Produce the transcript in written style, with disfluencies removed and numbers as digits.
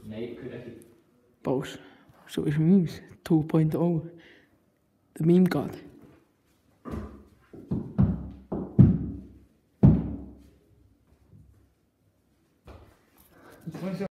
Nee, ik weet echt niet. Pauze. Zo is memes 2.0. De meme god.